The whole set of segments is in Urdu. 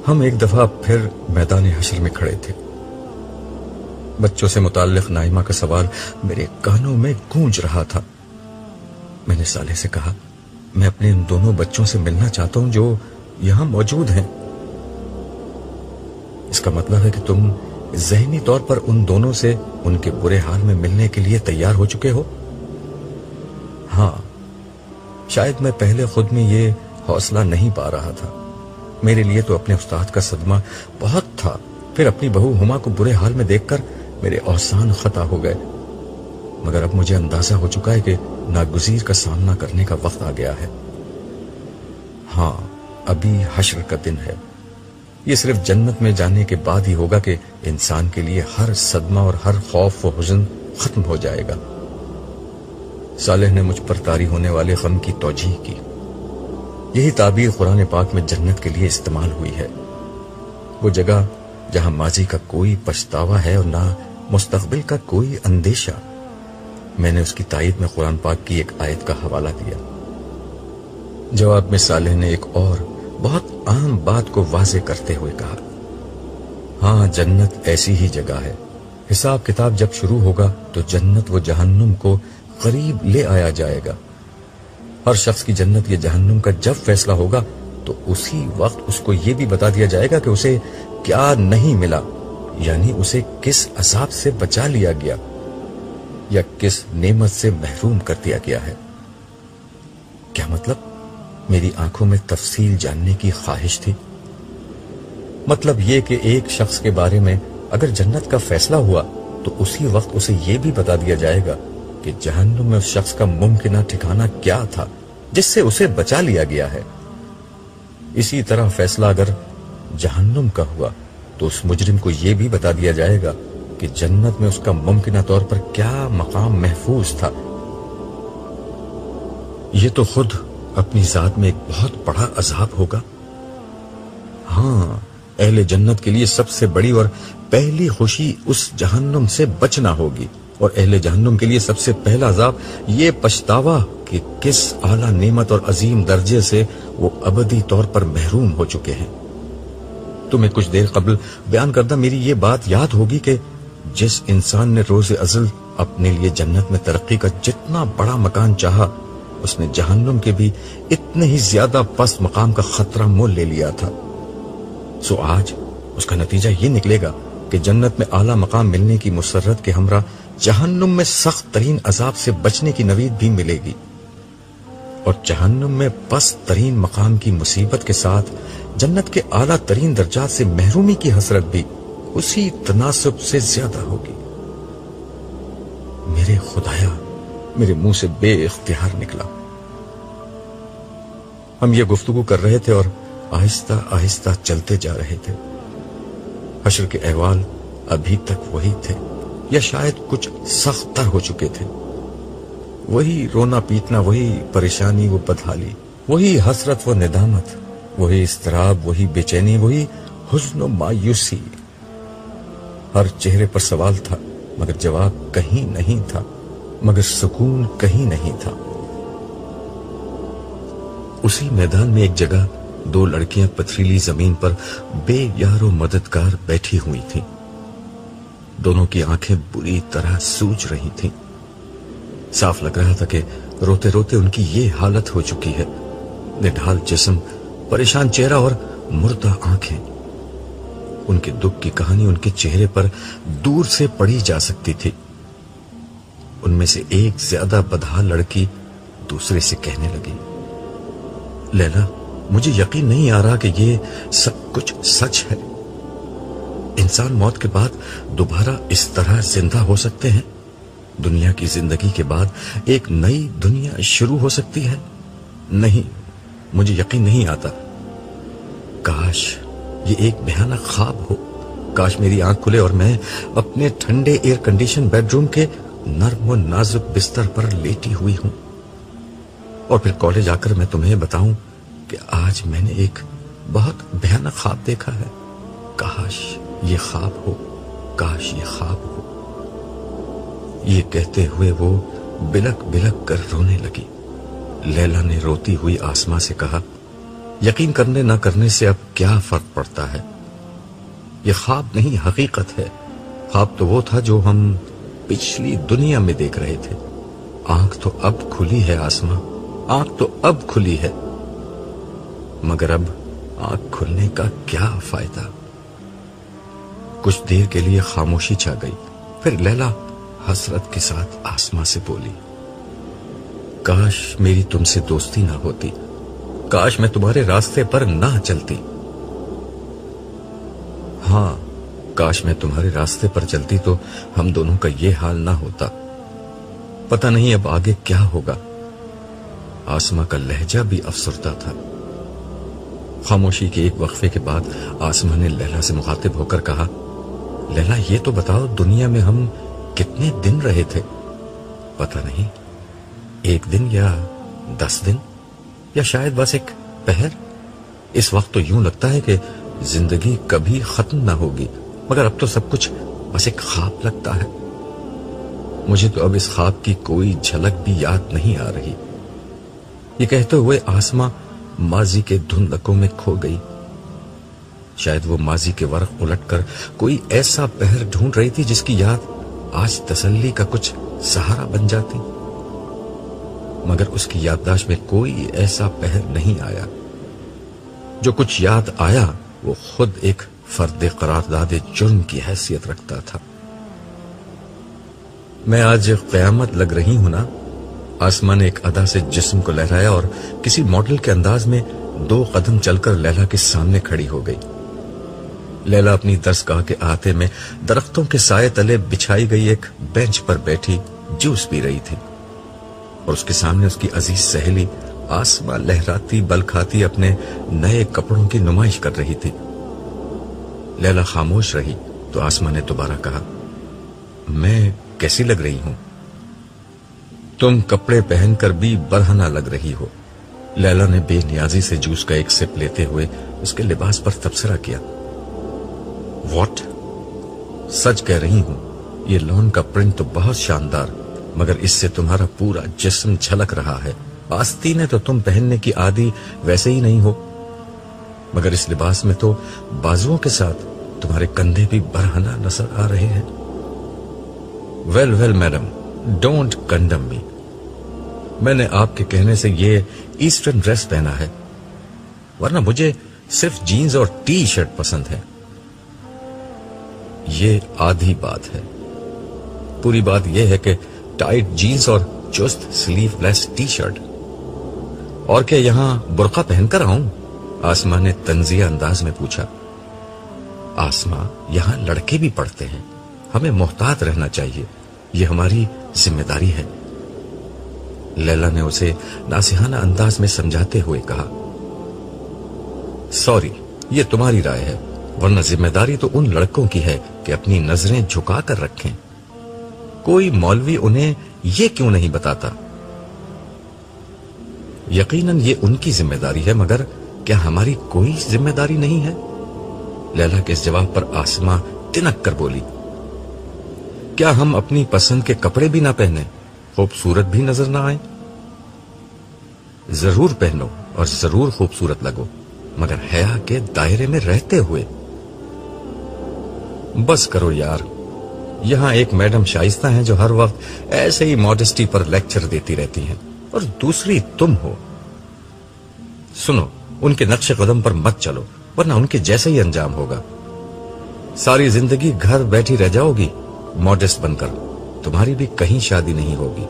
ہم ایک دفعہ پھر میدان حشر میں کھڑے تھے. بچوں سے متعلق نائمہ کا سوال میرے کانوں میں گونج رہا تھا. میں نے صالح سے کہا، میں اپنے ان دونوں بچوں سے ملنا چاہتا ہوں جو یہاں موجود ہیں. اس کا مطلب ہے کہ تم ذہنی طور پر ان دونوں سے ان کے برے حال میں ملنے کے لیے تیار ہو چکے ہو؟ ہاں. شاید میں پہلے خود میں یہ حوصلہ نہیں پا رہا تھا. میرے لیے تو اپنے استاد کا صدمہ بہت تھا. پھر اپنی بہو ہما کو برے حال میں دیکھ کر میرے اوسان خطا ہو گئے. مگر اب مجھے اندازہ ہو چکا ہے کہ ناگزیر کا سامنا کرنے کا وقت آ گیا ہے. ہاں، ابھی حشر کا دن ہے. یہ صرف جنت میں جانے کے بعد ہی ہوگا کہ انسان کے لیے ہر صدمہ اور ہر خوف و حزن ختم ہو جائے گا. صالح نے مجھ پر طاری ہونے والے غم کی توجیح کی. یہی تعبیر قرآن پاک میں جنت کے لیے استعمال ہوئی ہے. وہ جگہ جہاں ماضی کا کوئی پچھتاوا ہے اور نہ مستقبل کا کوئی اندیشہ. میں نے اس کی تائید میں قرآن پاک کی ایک آیت کا حوالہ دیا. جواب میں صالح نے ایک اور بہت عام بات کو واضح کرتے ہوئے کہا، ہاں، جنت ایسی ہی جگہ ہے. حساب کتاب جب شروع ہوگا تو جنت و جہنم کو قریب لے آیا جائے گا. ہر شخص کی جنت یا جہنم کا جب فیصلہ ہوگا تو اسی وقت اس کو یہ بھی بتا دیا جائے گا کہ اسے کیا نہیں ملا، یعنی اسے کس عذاب سے بچا لیا گیا یا کس نعمت سے محروم کر دیا گیا ہے. کیا مطلب؟ میری آنکھوں میں تفصیل جاننے کی خواہش تھی. مطلب یہ کہ ایک شخص کے بارے میں اگر جنت کا فیصلہ ہوا تو اسی وقت اسے یہ بھی بتا دیا جائے گا کہ جہنم میں اس شخص کا ممکنہ ٹھکانہ کیا تھا جس سے اسے بچا لیا گیا ہے. اسی طرح فیصلہ اگر جہنم کا ہوا تو اس مجرم کو یہ بھی بتا دیا جائے گا کہ جنت میں اس کا ممکنہ طور پر کیا مقام محفوظ تھا. یہ تو خود اپنی ذات میں ایک بہت بڑا عذاب ہوگا. ہاں، اہل جنت کے لیے سب سے بڑی اور پہلی خوشی اس جہنم سے بچنا ہوگی، اور اہل جہنم کے لیے سب سے پہلا عذاب یہ پچھتاوا کہ کس اعلیٰ نعمت اور عظیم درجے سے وہ ابدی طور پر محروم ہو چکے ہیں. تمہیں کچھ دیر قبل بیان کردہ میری یہ بات یاد ہوگی کہ جس انسان نے روز ازل اپنے لیے جنت میں ترقی کا جتنا بڑا مکان چاہا، اس نے جہنم کے بھی اتنے ہی زیادہ پست مقام کا خطرہ مول لے لیا تھا. سو آج اس کا نتیجہ یہ نکلے گا کہ جنت میں اعلیٰ مقام ملنے کی مسرت کے ہمراہ جہنم میں سخت ترین عذاب سے بچنے کی نوید بھی ملے گی، اور جہنم میں پست ترین مقام کی مصیبت کے ساتھ جنت کے اعلیٰ ترین درجات سے محرومی کی حسرت بھی اسی تناسب سے زیادہ ہوگی. میرے خدایا، میرے منہ سے بے اختیار نکلا. ہم یہ گفتگو کر رہے تھے اور آہستہ آہستہ چلتے جا رہے تھے. حشر کے احوال ابھی تک وہی تھے یا شاید کچھ سخت تر ہو چکے تھے. وہی رونا پیٹنا، وہی پریشانی و بدحالی، وہی حسرت و ندامت، وہی اضطراب، وہی بے چینی، وہی حزن و مایوسی. ہر چہرے پر سوال تھا مگر جواب کہیں نہیں تھا، مگر سکون کہیں نہیں تھا. اسی میدان میں ایک جگہ دو لڑکیاں پتھریلی زمین پر بے یار و مددگار بیٹھی ہوئی تھیں. دونوں کی آنکھیں بری طرح سوج رہی تھیں. صاف لگ رہا تھا کہ روتے روتے ان کی یہ حالت ہو چکی ہے. نڈھال جسم، پریشان چہرہ اور مردہ آنکھیں. ان کے دکھ کی کہانی ان کے چہرے پر دور سے پڑھی جا سکتی تھی. ان میں سے ایک زیادہ بدحال لڑکی دوسرے سے کہنے لگی، لیلا، مجھے یقین نہیں آ رہا کہ یہ سب کچھ سچ ہے. انسان موت کے بعد دوبارہ اس طرح زندہ ہو سکتے ہیں؟ دنیا کی زندگی کے بعد ایک نئی دنیا شروع ہو سکتی ہے؟ نہیں، مجھے یقین نہیں آتا. کاش یہ ایک بھیانک خواب ہو. کاش میری آنکھ کھلے اور میں اپنے ٹھنڈے ایئر کنڈیشن بیڈ روم کے نرم و نازک بستر پر لیٹی ہوئی ہوں، اور پھر کالج آ کر میں تمہیں بتاؤں کہ آج میں نے ایک بہت بھیانک خواب دیکھا ہے. کاش یہ خواب ہو، کاش یہ خواب ہو. یہ کہتے ہوئے وہ بلک بلک کر رونے لگی. لیلا نے روتی ہوئی آسما سے کہا، یقین کرنے نہ کرنے سے اب کیا فرق پڑتا ہے؟ یہ خواب نہیں حقیقت ہے. خواب تو وہ تھا جو ہم پچھلی دنیا میں دیکھ رہے تھے. آنکھ تو اب کھلی ہے آسماں، آنکھ تو اب کھلی ہے، مگر اب آنکھ کھلنے کا کیا فائدہ؟ کچھ دیر کے لیے خاموشی چھا گئی. پھر لیلا حسرت کے ساتھ آسماں سے بولی، کاش میری تم سے دوستی نہ ہوتی، کاش میں تمہارے راستے پر نہ چلتی. ہاں، کاش میں تمہارے راستے پر چلتی تو ہم دونوں کا یہ حال نہ ہوتا. پتہ نہیں اب آگے کیا ہوگا. آسماں کا لہجہ بھی افسردہ تھا. خاموشی کے ایک وقفے کے بعد آسماں نے لیلا سے مخاطب ہو کر کہا، لیلا یہ تو بتاؤ دنیا میں ہم کتنے دن رہے تھے؟ پتہ نہیں، 1 دن یا 10 دن یا شاید بس ایک پہر. اس وقت تو یوں لگتا ہے کہ زندگی کبھی ختم نہ ہوگی، مگر اب تو سب کچھ بس ایک خواب لگتا ہے. مجھے تو اب اس خواب کی کوئی جھلک بھی یاد نہیں آ رہی. یہ کہتے ہوئے آسماں ماضی کے دھندلکوں میں کھو گئی. شاید وہ ماضی کے ورق الٹ کر کوئی ایسا پہر ڈھونڈ رہی تھی جس کی یاد آج تسلی کا کچھ سہارا بن جاتی، مگر اس کی یادداشت میں کوئی ایسا پہر نہیں آیا. جو کچھ یاد آیا وہ خود ایک فرد قرارداد جرم کی حیثیت رکھتا تھا. میں آج قیامت لگ رہی ہوں نا. آسمان نے ایک ادا سے جسم کو لہرایا اور کسی ماڈل کے انداز میں 2 قدم چل کر لیلا کے سامنے کھڑی ہو گئی. لیلا اپنی درسگاہ کے احاطے میں درختوں کے سائے تلے بچھائی گئی ایک بینچ پر بیٹھی جوس پی رہی تھی، اور اس کے سامنے اس کی عزیز سہیلی آسماں لہراتی بل کھاتی اپنے نئے کپڑوں کی نمائش کر رہی تھی. لیلا خاموش رہی تو آسماں نے دوبارہ کہا، میں کیسی لگ رہی ہوں؟ تم کپڑے پہن کر بھی برہنہ لگ رہی ہو. لیلا نے بے نیازی سے جوس کا ایک سپ لیتے ہوئے اس کے لباس پر تبصرہ کیا. واٹ؟ سچ کہہ رہی ہوں، یہ لون کا پرنٹ تو بہت شاندار، مگر اس سے تمہارا پورا جسم جھلک رہا ہے. آستینے تو تم پہننے کی عادی ویسے ہی نہیں ہو، مگر اس لباس میں تو بازوؤں کے ساتھ تمہارے کندھے بھی برہنہ نظر آ رہے ہیں. Well well madam, don't condemn me. میں نے آپ کے کہنے سے یہ ایسٹرن ڈریس پہنا ہے، ورنہ مجھے صرف جینز اور ٹی شرٹ پسند ہے. یہ آدھی بات ہے. پوری بات یہ ہے کہ ٹائٹ جینز اور چست سلیو لیس ٹی شرٹ. اور کیا یہاں برقع پہن کر آؤں؟ آسماں نے طنزیہ انداز میں پوچھا. آسماں، یہاں لڑکے بھی پڑھتے ہیں، ہمیں محتاط رہنا چاہیے، یہ ہماری ذمہ داری ہے. لیلا نے اسے ناصحانہ انداز میں سمجھاتے ہوئے کہا، سوری، یہ تمہاری رائے ہے، ورنہ ذمہ داری تو ان لڑکوں کی ہے کہ اپنی نظریں جھکا کر رکھیں. کوئی مولوی انہیں یہ کیوں نہیں بتاتا؟ یقیناً یہ ان کی ذمہ داری ہے، مگر کیا ہماری کوئی ذمہ داری نہیں ہے؟ لیلا کے اس جواب پر آسماں تنک کر بولی، کیا ہم اپنی پسند کے کپڑے بھی نہ پہنیں، خوبصورت بھی نظر نہ آئیں؟ ضرور پہنو اور ضرور خوبصورت لگو، مگر حیا کے دائرے میں رہتے ہوئے. بس کرو یار، یہاں ایک میڈم شائستہ ہیں جو ہر وقت ایسے ہی ماڈسٹی پر لیکچر دیتی رہتی ہیں، اور دوسری تم ہو. سنو، ان کے نقش قدم پر مت چلو، ورنہ ان کے جیسا ہی انجام ہوگا. ساری زندگی گھر بیٹھی رہ جاؤ گی ماڈسٹ بن کر، تمہاری بھی کہیں شادی نہیں ہوگی.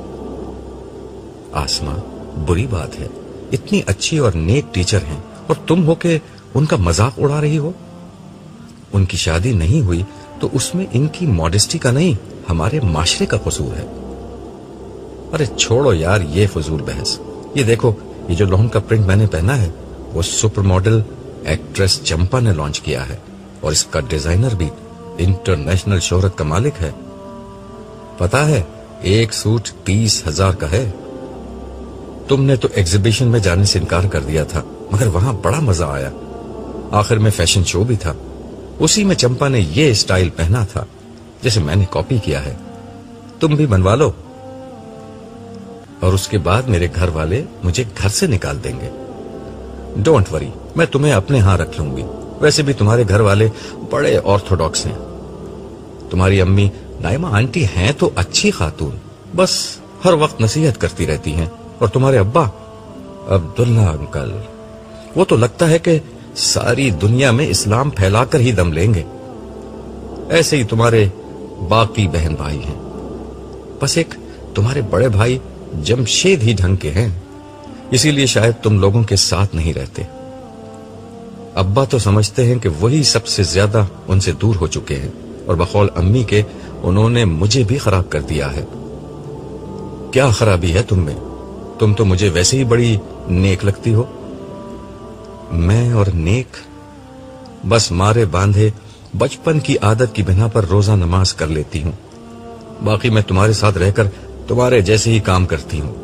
آسماں، بری بات ہے، اتنی اچھی اور نیک ٹیچر ہیں اور تم ہو کہ ان کا مذاق اڑا رہی ہو. ان کی شادی نہیں ہوئی تو اس میں ان کی ماڈسٹی کا نہیں، ہمارے معاشرے کا قصور ہے. ارے چھوڑو یار یہ فضول بحث. یہ دیکھو، یہ جو لون کا پرنٹ میں نے پہنا ہے وہ سپر ماڈل ایکٹریس چمپا نے لانچ کیا ہے، اور اس کا ڈیزائنر بھی انٹرنیشنل شہرت کا مالک ہے. پتا ہے، ایک سوٹ 30,000 کا ہے. تم نے تو ایگزیبیشن میں جانے سے انکار کر دیا تھا، مگر وہاں بڑا مزہ آیا. آخر میں فیشن شو بھی تھا، اسی میں چمپا نے یہ اسٹائل پہنا تھا جیسے میں نے کاپی کیا ہے. تم بھی بنوا لو، اور اس کے بعد میرے گھر والے مجھے گھر سے نکال دیں گے. डोंट वरी, मैं तुम्हें अपने यहां रख लूंगी। वैसे भी तुम्हारे घर वाले बड़े ऑर्थोडॉक्स हैं। तुम्हारी अम्मी नाइमा आंटी हैं तो अच्छी खातून, बस हर वक्त नसीहत करती रहती हैं। और तुम्हारे अब्बा अब्दुल्ला अंकल, वो तो लगता है कि सारी दुनिया में इस्लाम फैलाकर ही दम लेंगे। ऐसे ही तुम्हारे बाकी बहन भाई हैं, बस एक तुम्हारे बड़े भाई जमशेद ही ढंग के हैं, इसीलिए शायद तुम लोगों के साथ नहीं रहते। अब्बा तो समझते हैं कि वही सबसे ज्यादा उनसे दूर हो चुके हैं, और बकौल अम्मी के उन्होंने मुझे भी खराब कर दिया है। क्या खराबी है तुम में? तुम तो मुझे वैसे ही बड़ी नेक लगती हो। मैं और नेक? बस मारे बांधे बचपन की आदत की बिना पर रोजा नमाज कर लेती हूं। बाकी मैं तुम्हारे साथ रहकर तुम्हारे जैसे ही काम करती हूं।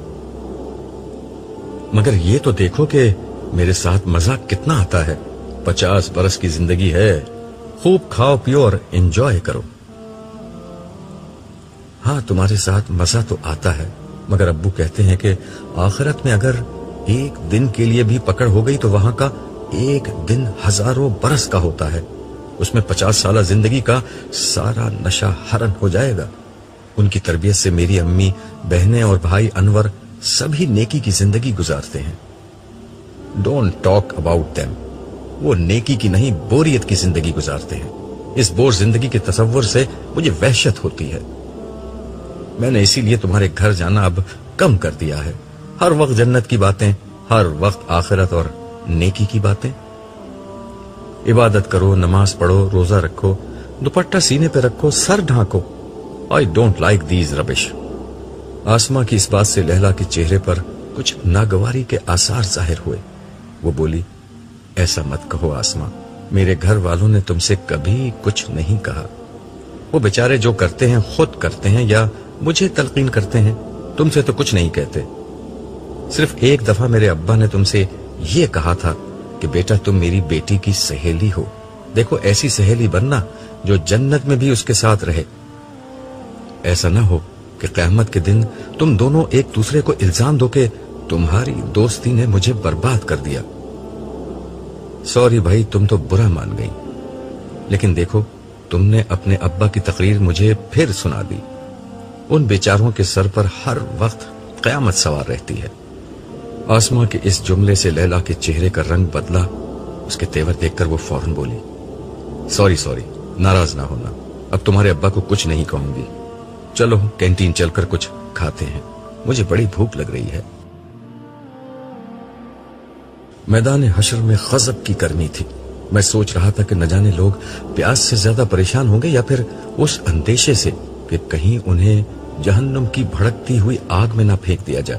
मगर ये तो देखो कि मेरे साथ मजा कितना आता है। 50 बरस की जिंदगी है, खूब खाओ पियो और एंजॉय करो। हाँ, तुम्हारे साथ मजा तो आता है, मगर अब्बू कहते हैं कि आखिरत में अगर एक दिन के लिए भी पकड़ हो गई तो वहां का एक दिन हजारों बरस का होता है। उसमें 50 साल जिंदगी का सारा नशा हरण हो जाएगा। उनकी तरबियत से मेरी अम्मी, बहनें और भाई अनवर सभी नेकी की जिंदगी गुजारते हैं। Don't talk about them. वो नेकी की नहीं, बोरियत की जिंदगी गुजारते हैं। इस बोर जिंदगी के तसव्वुर से मुझे वहशत होती है। मैंने इसीलिए तुम्हारे घर जाना अब कम कर दिया है। हर वक्त जन्नत की बातें, हर वक्त आखिरत और नेकी की बातें। इबादत करो, नमाज पढ़ो, रोजा रखो, दुपट्टा सीने पे रखो, सर ढांको। I don't like these rubbish. Asma की इस बात से लैला के चेहरे पर कुछ नागवारी के आसार जाहिर हुए। वो बोली, ऐसा मत कहो आसमा, मेरे घर वालों ने तुमसे कभी कुछ नहीं कहा। वो बेचारे जो करते हैं खुद करते हैं या मुझे तलकीन करते हैं, तुमसे तो कुछ नहीं कहते। सिर्फ एक दफा मेरे अब्बा ने तुमसे ये कहा था कि बेटा तुम मेरी बेटी की सहेली हो। देखो ऐसी सहेली बनना जो जन्नत में भी उसके साथ रहे। ऐसा ना हो कि क़यामत के दिन तुम दोनों एक दूसरे को इल्जाम दो कि तुम्हारी दोस्ती ने मुझे बर्बाद कर दिया। सॉरी भाई, तुम तो बुरा मान गई, लेकिन देखो तुमने अपने अब्बा की तकरीर मुझे फिर सुना दी। उन बेचारों के सर पर हर वक्त क़यामत सवार रहती है। आसमा के इस जुमले से लैला के चेहरे का रंग बदला। उसके तेवर देखकर वो फौरन बोली, सॉरी सॉरी, नाराज ना होना, अब तुम्हारे अब्बा को कुछ नहीं कहूंगी। चलो कैंटीन चलकर कुछ खाते हैं, मुझे बड़ी भूख लग रही है। मैदान हशर में गजब की गर्मी थी। मैं सोच रहा था कि न जाने लोग प्यास से ज्यादा परेशान होंगे या फिर उस अंदेशे से कि कहीं उन्हें जहन्नुम की भड़कती हुई आग में ना फेंक दिया जाए।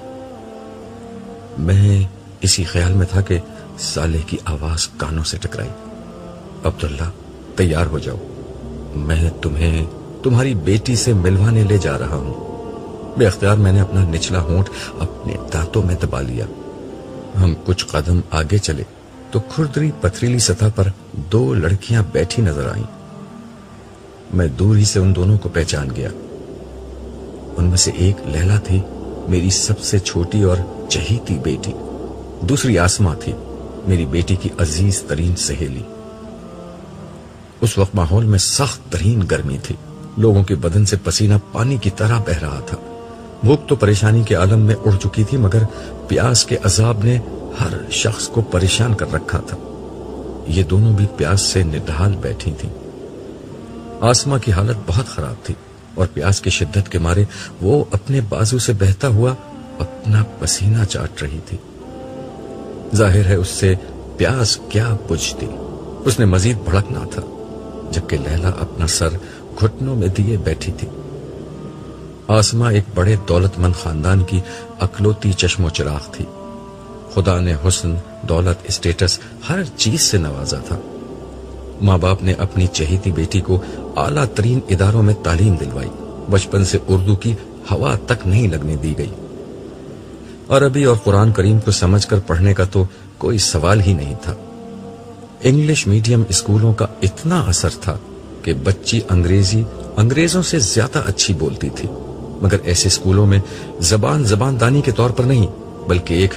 मैं इसी ख्याल में था कि साले की आवाज कानों से टकराई, अब्दुल्ला तैयार हो जाओ, मैं तुम्हें तुम्हारी बेटी से मिलवाने ले जा रहा हूं। बेअख्तियार मैंने अपना निचला होंठ अपने दांतों में दबा लिया। हम कुछ कदम आगे चले तो खुरदरी पथरीली सतह पर 2 लड़कियां बैठी नजर आईं। मैं दूर ही से उन दोनों को पहचान गया। उनमें से एक लैला थी, मेरी सबसे छोटी और चहीती बेटी। दूसरी आसमा थी, मेरी बेटी की अजीज तरीन सहेली। उस वक्त माहौल में सख्त तरीन गर्मी थी। लोगों के बदन से पसीना पानी की तरह बह रहा था। भूख तो परेशानी के आलम में उड़ चुकी थी, मगर प्यास के अजाब ने हर शख्स को परेशान कर रखा था। ये दोनों भी प्यास से निढाल बैठी थीं। आसमा की हालत बहुत खराब थी और प्यास की शिद्दत के मारे वो अपने बाजू से बहता हुआ अपना पसीना चाट रही थी। जाहिर है उससे प्यास क्या बुझती। उसने मजीद भड़कना था, जबकि लैला अपना सर घुटनों में दिए बैठी थी। आसमा एक बड़े दौलतमंद खानदान की अकलौती चश्मो चिराग थी। खुदा ने हुस्न, दौलत, स्टेटस हर चीज से नवाजा था। माँ बाप ने अपनी चहेती बेटी को आला तरीन इदारों में तालीम दिलवाई। बचपन से उर्दू की हवा तक नहीं लगने दी गई। अरबी और कुरान करीम को समझकर पढ़ने का तो कोई सवाल ही नहीं था। इंग्लिश मीडियम स्कूलों का इतना असर था कि बच्ची अंग्रेजी अंग्रेजों से ज्यादा अच्छी बोलती थी, मगर ऐसे स्कूलों में जबान जबानदानी के तौर पर नहीं, बल्कि एक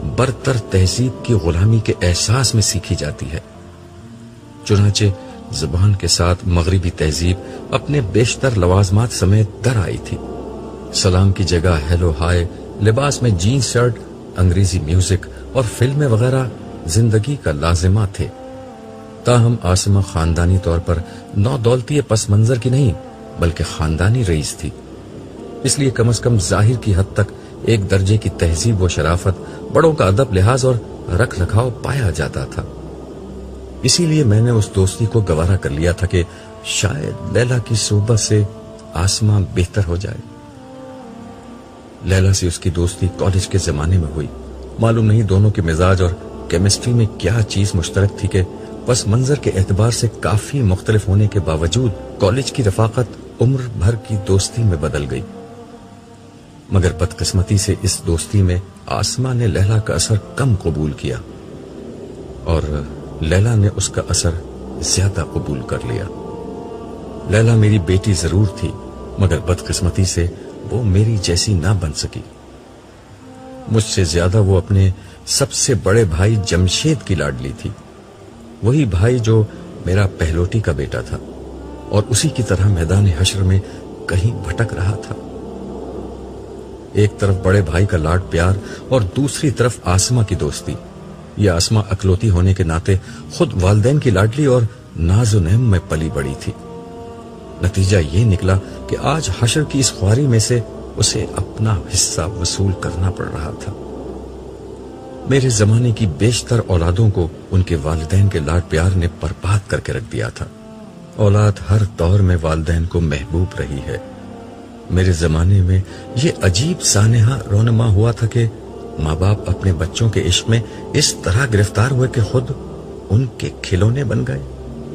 برتر تہذیب کی غلامی کے احساس میں سیکھی جاتی ہے۔ چنانچہ زبان کے ساتھ مغربی تہذیب اپنے بیشتر لوازمات سمیت در آئی تھی۔ سلام کی جگہ ہیلو ہائے، لباس میں جینز شرٹ، انگریزی میوزک اور فلمیں وغیرہ زندگی کا لازمہ تھے۔ تاہم آسمہ خاندانی طور پر نو دولتی پس منظر کی نہیں بلکہ خاندانی رئیس تھی، اس لیے کم از کم ظاہر کی حد تک ایک درجے کی تہذیب و شرافت، بڑوں کا ادب لحاظ اور رکھ رکھاؤ پایا جاتا تھا۔ اسی لیے میں نے اس دوستی کو گوارا کر لیا تھا کہ شاید لیلا کی صحبت سے آسمہ بہتر ہو جائے۔ لیلا سے اس کی دوستی کالج کے زمانے میں ہوئی۔ معلوم نہیں دونوں کے مزاج اور کیمسٹری میں کیا چیز مشترک تھی کہ پس منظر کے اعتبار سے کافی مختلف ہونے کے باوجود کالج کی رفاقت عمر بھر کی دوستی میں بدل گئی۔ مگر بدقسمتی سے اس دوستی میں آسمہ نے لیلا کا اثر کم قبول کیا اور لیلا نے اس کا اثر زیادہ قبول کر لیا۔ لیلا میری بیٹی ضرور تھی مگر بدقسمتی سے وہ میری جیسی نہ بن سکی۔ مجھ سے زیادہ وہ اپنے سب سے بڑے بھائی جمشید کی لاڈلی تھی، وہی بھائی جو میرا پہلوٹی کا بیٹا تھا اور اسی کی طرح میدان حشر میں کہیں بھٹک رہا تھا۔ ایک طرف بڑے بھائی کا لاڈ پیار اور دوسری طرف آسمہ کی دوستی۔ یہ آسمہ اکلوتی ہونے کے ناطے خود والدین کی لاڈلی اور ناز و نعم میں پلی بڑی تھی۔ نتیجہ یہ نکلا کہ آج حشر کی اس خواری میں سے اسے اپنا حصہ وصول کرنا پڑ رہا تھا۔ میرے زمانے کی بیشتر اولادوں کو ان کے والدین کے لاڈ پیار نے برباد کر کے رکھ دیا تھا۔ اولاد ہر دور میں والدین کو محبوب رہی ہے۔ میرے زمانے میں یہ عجیب سانحہ رونما ہوا تھا کہ ماں باپ اپنے بچوں کے عشق میں اس طرح گرفتار ہوئے کہ خود ان کے کھلونے بن گئے۔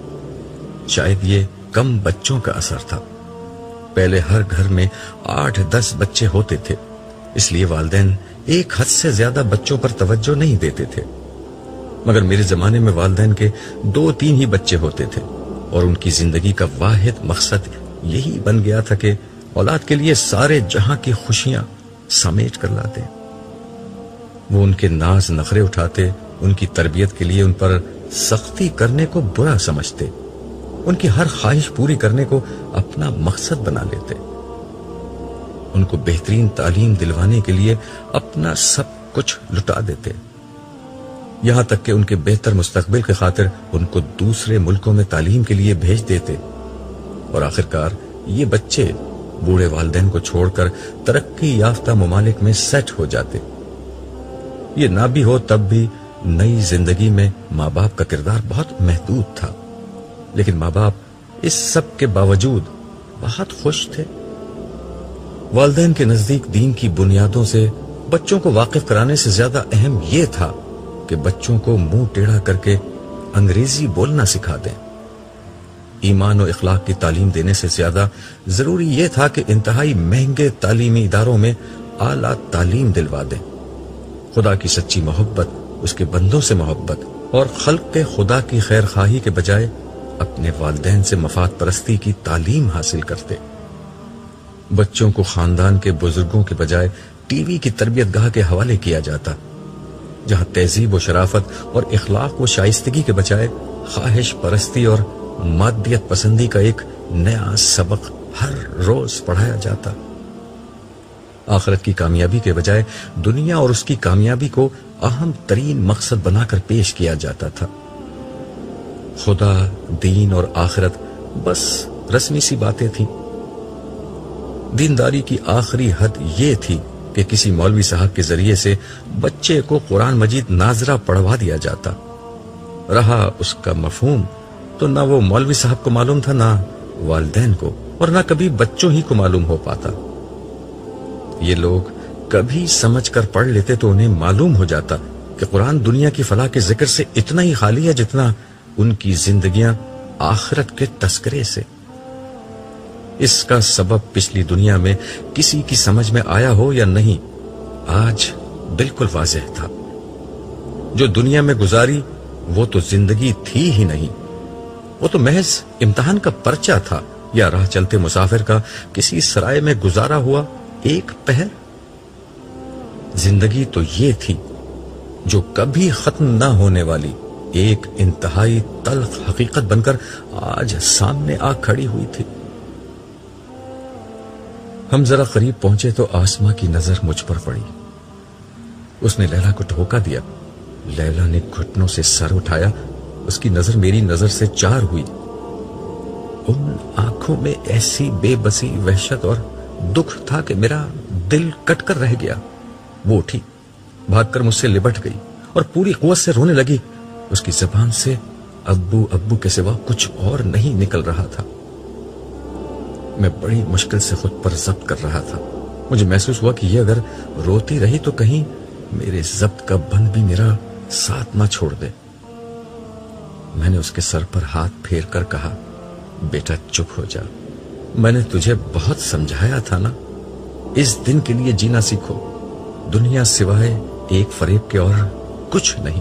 شاید یہ کم بچوں کا اثر تھا۔ پہلے ہر گھر میں 8-10 بچے ہوتے تھے، اس لیے والدین ایک حد سے زیادہ بچوں پر توجہ نہیں دیتے تھے۔ مگر میرے زمانے میں والدین کے 2-3 ہی بچے ہوتے تھے اور ان کی زندگی کا واحد مقصد یہی بن گیا تھا کہ اولاد کے لیے سارے جہاں کی خوشیاں سمیٹ کر لاتے۔ وہ ان کے ناز نخرے اٹھاتے، ان کی تربیت کے لیے ان پر سختی کرنے کو برا سمجھتے، ان کی ہر خواہش پوری کرنے کو اپنا مقصد بنا لیتے، ان کو بہترین تعلیم دلوانے کے لیے اپنا سب کچھ لٹا دیتے، یہاں تک کہ ان کے بہتر مستقبل کی خاطر ان کو دوسرے ملکوں میں تعلیم کے لیے بھیج دیتے، اور آخرکار یہ بچے بوڑھے والدین کو چھوڑ کر ترقی یافتہ ممالک میں سیٹ ہو جاتے۔ یہ نہ بھی ہو تب بھی نئی زندگی میں ماں باپ کا کردار بہت محدود تھا، لیکن ماں باپ اس سب کے باوجود بہت خوش تھے۔ والدین کے نزدیک دین کی بنیادوں سے بچوں کو واقف کرانے سے زیادہ اہم یہ تھا کہ بچوں کو منہ ٹیڑھا کر کے انگریزی بولنا سکھا دیں۔ ایمان و اخلاق کی تعلیم دینے سے زیادہ ضروری یہ تھا کہ انتہائی مہنگے تعلیمی اداروں میں اعلیٰ تعلیم دلوا دیں۔ خدا کی سچی محبت، اس کے بندوں سے محبت اور خلق کے خدا کی خیر خواہی کے بجائے اپنے والدین سے مفاد پرستی کی تعلیم حاصل کرتے۔ بچوں کو خاندان کے بزرگوں کے بجائے ٹی وی کی تربیت گاہ کے حوالے کیا جاتا، جہاں تہذیب و شرافت اور اخلاق و شائستگی کے بجائے خواہش پرستی اور مادیت پسندی کا ایک نیا سبق ہر روز پڑھایا جاتا۔ آخرت کی کامیابی کے بجائے دنیا اور اس کی کامیابی کو اہم ترین مقصد بنا کر پیش کیا جاتا تھا۔ خدا، دین اور آخرت بس رسمی سی باتیں تھیں۔ دینداری کی آخری حد یہ تھی کہ کسی مولوی صاحب کے ذریعے سے بچے کو قرآن مجید ناظرہ پڑھوا دیا جاتا۔ رہا اس کا مفہوم تو نہ وہ مولوی صاحب کو معلوم تھا، نہ والدین کو، اور نہ کبھی بچوں ہی کو معلوم ہو پاتا۔ یہ لوگ کبھی سمجھ کر پڑھ لیتے تو انہیں معلوم ہو جاتا کہ قرآن دنیا کی فلاح کے ذکر سے اتنا ہی خالی ہے جتنا ان کی زندگیاں آخرت کے تذکرے سے۔ اس کا سبب پچھلی دنیا میں کسی کی سمجھ میں آیا ہو یا نہیں، آج بالکل واضح تھا۔ جو دنیا میں گزاری وہ تو زندگی تھی ہی نہیں، وہ تو محض امتحان کا پرچہ تھا یا راہ چلتے مسافر کا کسی سرائے میں گزارا ہوا ایک پہر۔ زندگی تو یہ تھی जो कभी खत्म न होने वाली एक इंतहाई तल्ख हकीकत बनकर आज सामने आ खड़ी हुई थी। हम जरा करीब पहुंचे तो आसमां की नजर मुझ पर पड़ी। उसने लैला को धोखा दिया। लैला ने घुटनों से सर उठाया। उसकी नजर मेरी नजर से चार हुई। उन आंखों में ऐसी बेबसी, वहशत और दुख था कि मेरा दिल कटकर रह गया। वो उठी, भागकर मुझसे लिपट गई और पूरी कुव्वत से रोने लगी। उसकी जबान से अब्बू अब्बू के सिवा कुछ और नहीं निकल रहा था। मैं बड़ी मुश्किल से खुद पर जब्त कर रहा था। मुझे महसूस हुआ कि ये अगर रोती रही तो कहीं मेरे जब्त का बंद भी मेरा साथ ना छोड़ दे। मैंने उसके सर पर हाथ फेर कर कहा, बेटा चुप हो जा। मैंने तुझे बहुत समझाया था ना, इस दिन के लिए जीना सीखो। दुनिया सिवाय एक फरेब के और कुछ नहीं।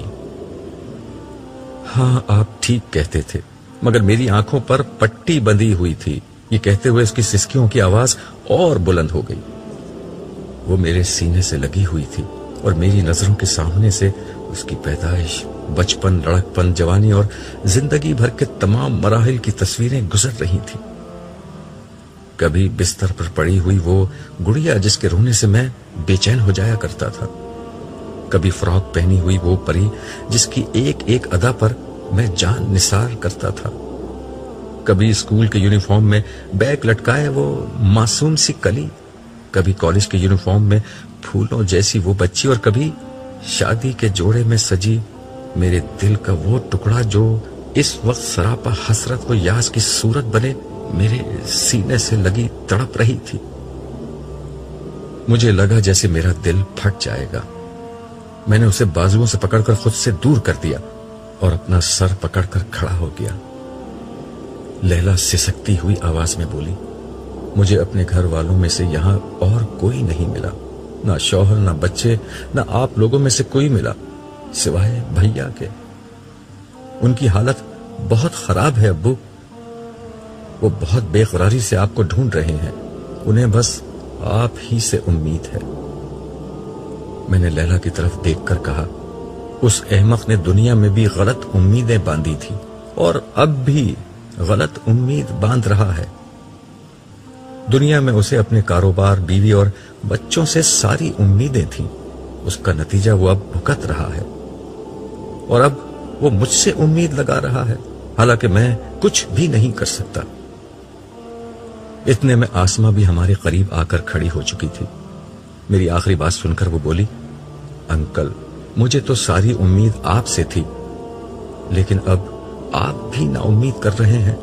हाँ, आप ठीक कहते थे, मगर मेरी आंखों पर पट्टी बंधी हुई थी। ये कहते हुए उसकी सिसकियों की आवाज और बुलंद हो गई। वो मेरे सीने से लगी हुई थी और मेरी नजरों के सामने से उसकी पैदाइश, बचपन, लड़कपन, जवानी और जिंदगी भर के तमाम मराहिल की तस्वीरें गुजर रही थी। कभी बिस्तर पर पड़ी हुई वो गुड़िया जिसके रोने से मैं बेचैन हो जाया करता था, कभी फ्रॉक पहनी हुई वो परी जिसकी एक एक अदा पर मैं जान निसार करता था, कभी स्कूल के यूनिफॉर्म में बैग लटकाए वो मासूम सी कली, कभी कॉलेज के यूनिफॉर्म में फूलों जैसी वो बच्ची, और कभी शादी के जोड़े में सजी मेरे दिल का वो टुकड़ा जो इस वक्त सरापा हसरत व यास की सूरत बने मेरे सीने से लगी तड़प रही थी। मुझे लगा जैसे मेरा दिल फट जाएगा। मैंने उसे बाजुओं से पकड़कर खुद से दूर कर दिया और अपना सर पकड़कर खड़ा हो गया। लैला सिसकती हुई आवाज में बोली, मुझे अपने घर वालों में से यहां और कोई नहीं मिला, ना शौहर, ना बच्चे, ना आप लोगों में से कोई मिला सिवाय भैया के। उनकी हालत बहुत खराब है अब्बू। वो बहुत बेकरारी से आपको ढूंढ रहे हैं। उन्हें बस आप ही से उम्मीद है। मैंने लैला की तरफ देखकर कहा, उस अहमक ने दुनिया में भी गलत उम्मीदें बांधी थी और अब भी गलत उम्मीद बांध रहा है। दुनिया में उसे अपने कारोबार, बीवी और बच्चों से सारी उम्मीदें थीं। उसका नतीजा वो अब भुगत रहा है और अब वो मुझसे उम्मीद लगा रहा है, हालांकि मैं कुछ भी नहीं कर सकता। इतने में आसमा भी हमारे करीब आकर खड़ी हो चुकी थी। मेरी आखिरी बात सुनकर वो बोली, अंकल, मुझे तो सारी उम्मीद आपसे थी, लेकिन अब आप भी नाउम्मीद कर रहे हैं।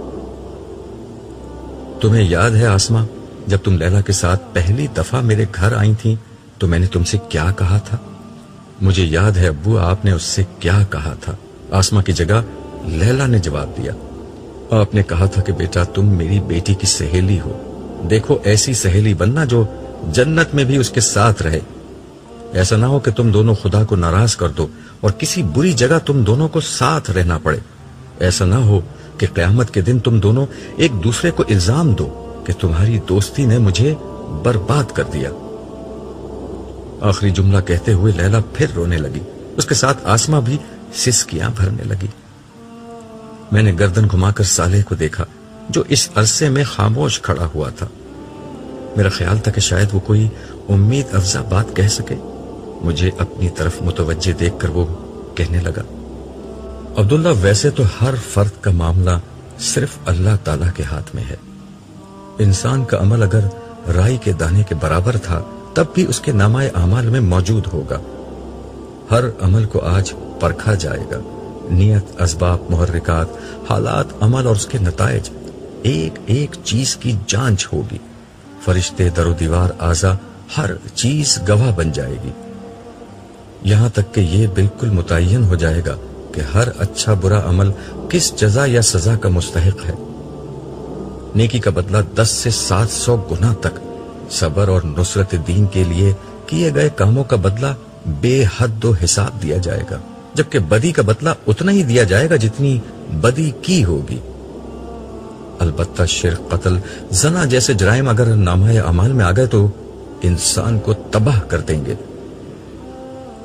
तुम्हें याद है आसमा, जब तुम लैला के साथ पहली दफा मेरे घर आई थी तो मैंने तुमसे क्या कहा था? मुझे याद है अब्बू, आपने उससे क्या कहा था? आसमा की जगह लैला ने जवाब दिया। आपने कहा था कि बेटा तुम मेरी बेटी की सहेली हो। देखो ऐसी सहेली बनना जो जन्नत में भी उसके साथ रहे। ऐसा ना हो कि तुम दोनों खुदा को नाराज कर दो और किसी बुरी जगह तुम दोनों को साथ रहना पड़े। ऐसा ना हो कि क़यामत के दिन तुम दोनों एक दूसरे को इल्जाम दो कि तुम्हारी दोस्ती ने मुझे बर्बाद कर दिया। आखिरी जुमला कहते हुए लैला फिर रोने लगी। उसके साथ आसमा भी सिसकियां भरने लगी। मैंने गर्दन घुमाकर सालेह को देखा जो इस अरसे में खामोश खड़ा हुआ था। मेरा ख्याल था कि शायद वो कोई उम्मीद अफजा बात कह सके। मुझे अपनी तरफ मुतवज्जे देखकर वो कहने लगा, अब्दुल्ला, वैसे तो हर फर्द का मामला सिर्फ अल्लाह ताला के हाथ में है। इंसान का अमल अगर राई के दाने के बराबर था तब भी उसके नामाए आमाल में मौजूद होगा। हर अमल को आज परखा जाएगा। नियत, असबाब, मुहर्रिकात, हालात, अमल और उसके नताइज, एक एक चीज की जांच होगी। फरिश्ते, दरो दीवार, आज़ा, हर चीज गवाह बन जाएगी। यहां तक कि यह बिल्कुल मुतय्यन हो जाएगा कि हर अच्छा बुरा अमल किस जजा या सजा का मुस्तहिक है। नेकी का बदला 10 से 700 गुना तक, सबर और नुसरत दीन के लिए किए गए कामों का बदला बेहद हिसाब दिया जाएगा, जबकि बदी का बदला उतना ही दिया जाएगा जितनी बदी की होगी। अलबत्ता शिर्क, कत्ल, जना जैसे जराइम अगर नामाए अमाल में आ गए तो इंसान को तबाह कर देंगे।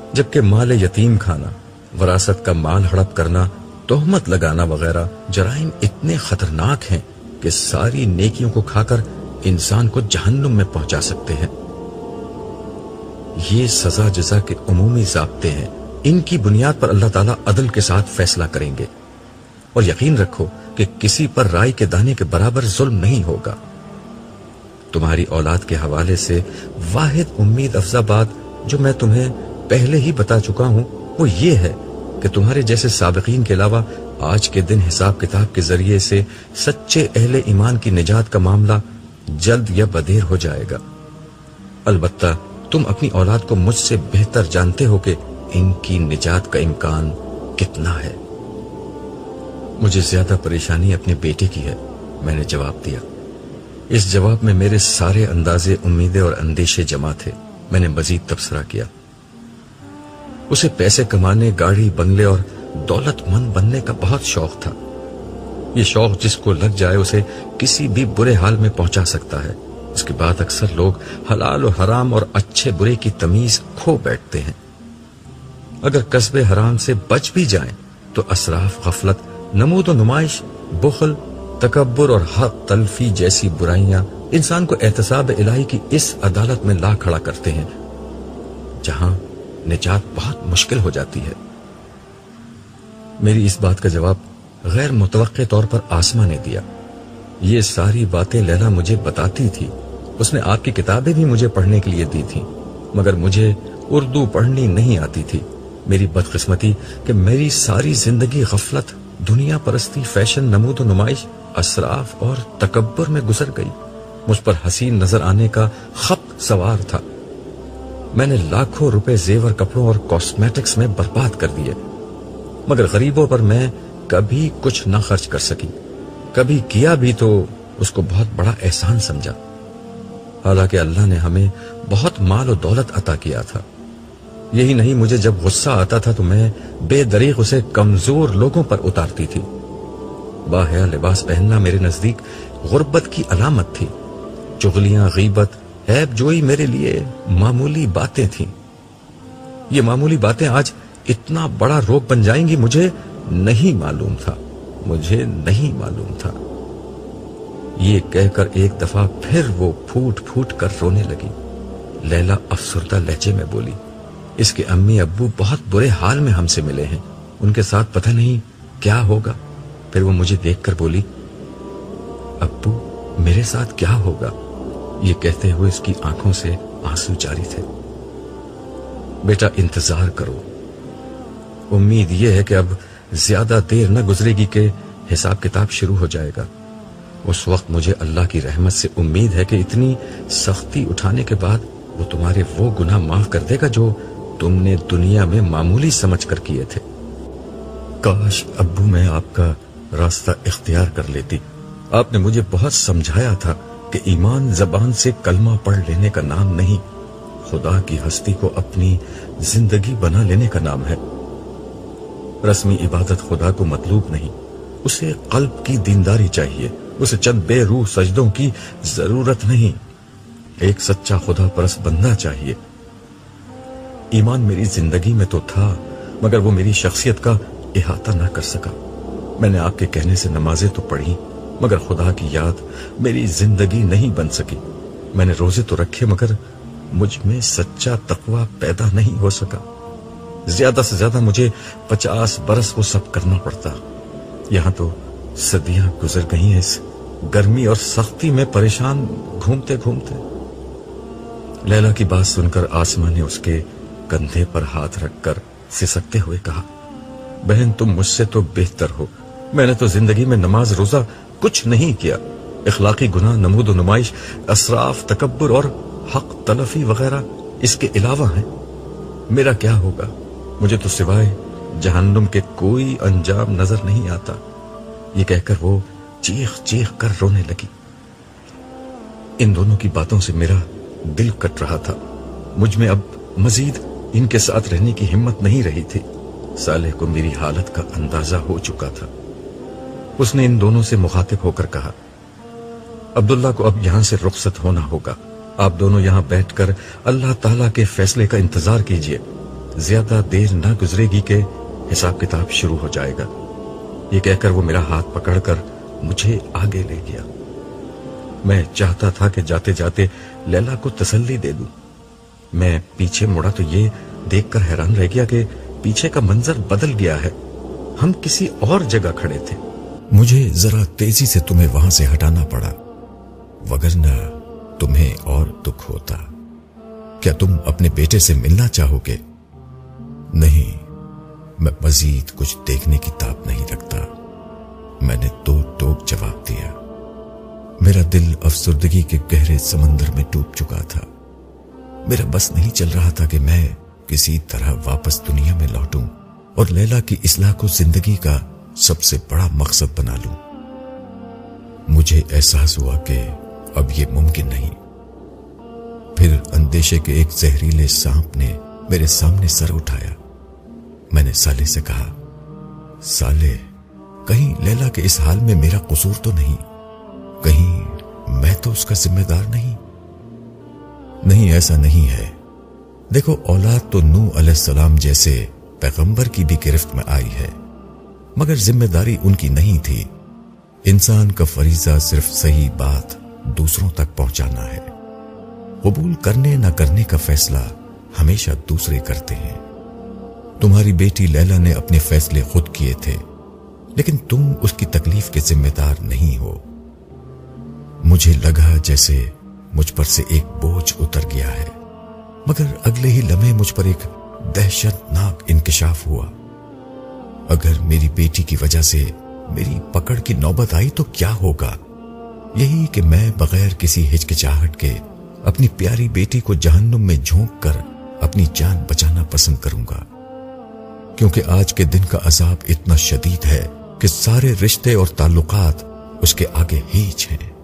جبکہ مال یتیم کھانا، وراثت کا مال ہڑپ کرنا، تہمت لگانا وغیرہ جرائم اتنے خطرناک ہیں کہ ساری نیکیوں کو کھا کر انسان کو جہنم میں پہنچا سکتے ہیں۔ یہ سزا جزا کے عمومی ضابطے ہیں، ان کی بنیاد پر اللہ تعالیٰ عدل کے ساتھ فیصلہ کریں گے، اور یقین رکھو کہ کسی پر رائی کے دانے کے برابر ظلم نہیں ہوگا۔ تمہاری اولاد کے حوالے سے واحد امید افزا بات جو میں تمہیں پہلے ہی بتا چکا ہوں وہ یہ ہے کہ تمہارے جیسے سابقین کے علاوہ آج کے دن حساب کتاب کے ذریعے سے سچے اہل ایمان کی نجات کا معاملہ جلد یا بدیر ہو جائے گا۔ البتہ تم اپنی اولاد کو مجھ سے بہتر جانتے ہو کہ ان کی نجات کا امکان کتنا ہے۔ مجھے زیادہ پریشانی اپنے بیٹے کی ہے، میں نے جواب دیا۔ اس جواب میں میرے سارے اندازے امیدیں اور اندیشے جمع تھے۔ میں نے مزید تبصرہ کیا، اسے پیسے کمانے، گاڑی، بنگلے اور دولت مند بننے کا بہت شوق تھا۔ یہ شوق جس کو لگ جائے اسے کسی بھی برے حال میں پہنچا سکتا ہے۔ اس کے بعد اکثر لوگ حلال و حرام اور اچھے برے کی تمیز کھو بیٹھتے ہیں۔ اگر کسب حرام سے بچ بھی جائیں تو اسراف، غفلت، نمود و نمائش، بخل، تکبر اور حق تلفی جیسی برائیاں انسان کو احتساب الہی کی اس عدالت میں لا کھڑا کرتے ہیں جہاں نجات بہت مشکل ہو جاتی ہے۔ میری اس بات کا جواب غیر متوقع طور پر آسمہ نے دیا۔ یہ ساری باتیں لیلا مجھے بتاتی تھی، اس نے آپ کی کتابیں بھی مجھے پڑھنے کے لیے دی تھیں، مگر مجھے اردو پڑھنی نہیں آتی تھی۔ میری بدقسمتی کہ میری ساری زندگی غفلت، دنیا پرستی، فیشن، نمود و نمائش، اسراف اور تکبر میں گزر گئی۔ مجھ پر حسین نظر آنے کا خط سوار تھا۔ میں نے لاکھوں روپے زیور، کپڑوں اور کاسمیٹکس میں برباد کر دیے، مگر غریبوں پر میں کبھی کچھ نہ خرچ کر سکی۔ کبھی کیا بھی تو اس کو بہت بڑا احسان سمجھا، حالانکہ اللہ نے ہمیں بہت مال و دولت عطا کیا تھا۔ یہی نہیں، مجھے جب غصہ آتا تھا تو میں بے دریغ اسے کمزور لوگوں پر اتارتی تھی۔ باحیا لباس پہننا میرے نزدیک غربت کی علامت تھی۔ چغلیاں، غیبت، عیب جوئی میرے لیے معمولی باتیں تھیں۔ یہ معمولی باتیں آج اتنا بڑا روگ بن جائیں گی، مجھے نہیں معلوم تھا۔ یہ کہہ کر ایک دفعہ پھر وہ پھوٹ پھوٹ کر رونے لگی۔ لیلا افسردہ لہجے میں بولی، اس کے امی ابو بہت برے حال میں ہم سے ملے ہیں، ان کے ساتھ پتہ نہیں کیا ہوگا۔ پھر وہ مجھے دیکھ کر بولی، ابو میرے ساتھ کیا ہوگا؟ یہ کہتے ہوئے اس کی آنکھوں سے آنسو جاری تھے۔ بیٹا انتظار کرو، امید یہ ہے کہ اب زیادہ دیر نہ گزرے گی کہ حساب کتاب شروع ہو جائے گا۔ اس وقت مجھے اللہ کی رحمت سے امید ہے کہ اتنی سختی اٹھانے کے بعد وہ تمہارے وہ گناہ معاف کر دے گا جو تم نے دنیا میں معمولی سمجھ کر کیے تھے۔ کاش ابو میں آپ کا راستہ اختیار کر لیتی۔ آپ نے مجھے بہت سمجھایا تھا کہ ایمان زبان سے کلمہ پڑھ لینے کا نام نہیں، خدا کی ہستی کو اپنی زندگی بنا لینے کا نام ہے۔ رسمی عبادت خدا کو مطلوب نہیں، اسے قلب کی دینداری چاہیے، اسے چند بے روح سجدوں کی ضرورت نہیں، ایک سچا خدا پرست بندہ چاہیے۔ ایمان میری زندگی میں تو تھا، مگر وہ میری شخصیت کا احاطہ نہ کر سکا۔ میں نے آپ کے کہنے سے نمازیں تو پڑھی، مگر خدا کی یاد میری زندگی نہیں بن سکی۔ میں نے روزے تو رکھے، مگر مجھ میں سچا تقوی پیدا نہیں ہو سکا۔ زیادہ سے زیادہ مجھے 50 برس وہ سب کرنا پڑتا۔ یہاں تو صدیاں گزر گئی ہیں اس گرمی اور سختی میں پریشان گھومتے گھومتے۔ لیلا کی بات سن کر آسماں نے اس کے کندھے پر ہاتھ رکھ کر سسکتے ہوئے کہا، بہن تم مجھ سے تو بہتر ہو، میں نے تو زندگی میں نماز روزہ کچھ نہیں کیا۔ اخلاقی گناہ، نمود و نمائش، اسراف، تکبر اور حق تلفی وغیرہ اس کے علاوہ ہیں۔ میرا کیا ہوگا؟ مجھے تو سوائے جہنم کے کوئی انجام نظر نہیں آتا۔ یہ کہہ کر وہ چیخ چیخ کر رونے لگی۔ ان دونوں کی باتوں سے میرا دل کٹ رہا تھا۔ مجھ میں اب مزید ان کے ساتھ رہنے کی ہمت نہیں رہی تھی۔ صالح کو میری حالت کا اندازہ ہو چکا تھا۔ اس نے ان دونوں سے مخاطب ہو کر کہا، عبداللہ کو اب یہاں سے رخصت ہونا ہوگا۔ آپ دونوں یہاں بیٹھ کر اللہ تعالیٰ کے فیصلے کا انتظار کیجیے۔ ज्यादा देर ना गुजरेगी कि हिसाब किताब शुरू हो जाएगा। ये कहकर वो मेरा हाथ पकड़कर मुझे आगे ले गया। मैं चाहता था कि जाते जाते लैला को तसल्ली दे दूं। मैं पीछे मुड़ा तो ये देखकर हैरान रह गया कि पीछे का मंजर बदल गया है। हम किसी और जगह खड़े थे। मुझे जरा तेजी से तुम्हें वहां से हटाना पड़ा, वगरना तुम्हें और दुख होता। क्या तुम अपने बेटे से मिलना चाहोगे? नहीं, मैं मजीद कुछ देखने की ताब नहीं रखता, मैंने दो टोक जवाब दिया। मेरा दिल अफसुर्दगी के गहरे समंदर में डूब चुका था। मेरा बस नहीं चल रहा था कि मैं किसी तरह वापस दुनिया में लौटूं और लैला की इस्लाह को जिंदगी का सबसे बड़ा मकसद बना लूं। मुझे एहसास हुआ कि अब यह मुमकिन नहीं। फिर अंदेशे के एक जहरीले सांप ने मेरे सामने सर उठाया। मैंने साले से कहा, साले, कहीं लैला के इस हाल में मेरा कसूर तो नहीं? कहीं मैं तो उसका जिम्मेदार नहीं? नहीं, ऐसा नहीं है। देखो, औलाद तो नूह अलैहिस्सलाम जैसे पैगंबर की भी गिरफ्त में आई है, मगर जिम्मेदारी उनकी नहीं थी। इंसान का फरीजा सिर्फ सही बात दूसरों तक पहुंचाना है। कबूल करने न करने का फैसला हमेशा दूसरे करते हैं। तुम्हारी बेटी लैला ने अपने फैसले खुद किए थे, लेकिन तुम उसकी तकलीफ के जिम्मेदार नहीं हो। मुझे लगा जैसे मुझ पर से एक बोझ उतर गया है, मगर अगले ही लम्हे मुझ पर एक दहशतनाक इंकिशाफ हुआ। अगर मेरी बेटी की वजह से मेरी पकड़ की नौबत आई तो क्या होगा? यही कि मैं बगैर किसी हिचकिचाहट के अपनी प्यारी बेटी को जहन्नुम में झोंक कर अपनी जान बचाना पसंद करूंगा, क्योंकि आज के दिन का अजाब इतना शदीद है कि सारे रिश्ते और ताल्लुकात उसके आगे हीच हैं।